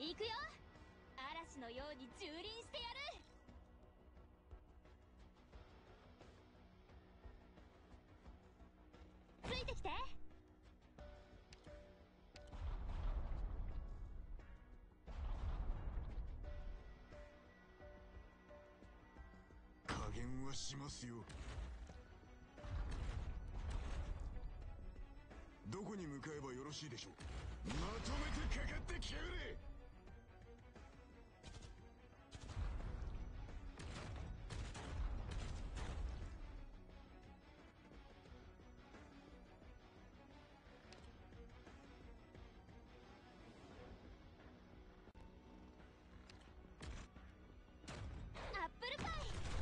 行くよ。嵐のように蹂躙してやる。ついてきて。 加減はしますよ。どこに向かえばよろしいでしょう。まとめてかかってきやがれ。 アップルパイ。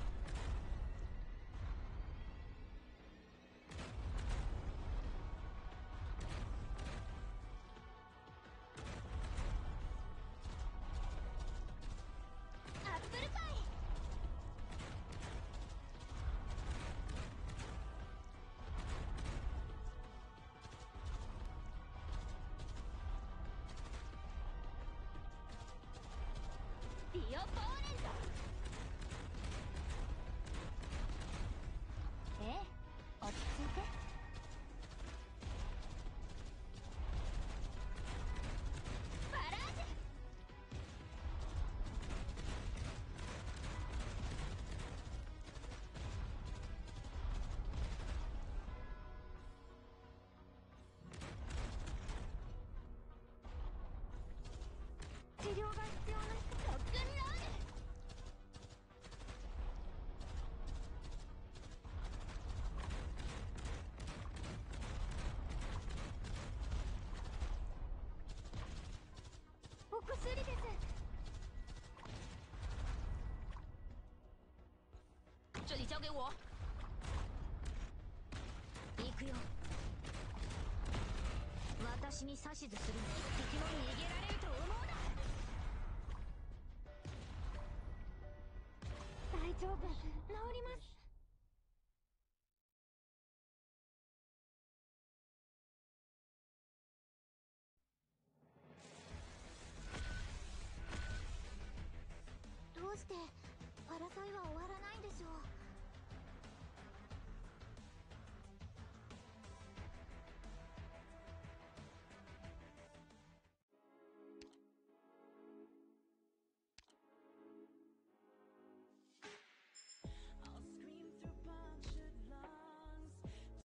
アップルパイ。ディオポーレント。ええ、落ち着いて。バラージュ。治療が必要な人。ロックンロール。お薬です。这里交给我。行くよ。私に指図するの。敵も逃げられると思うな。大丈夫、治ります。どうして争いは終わらないんでしょう。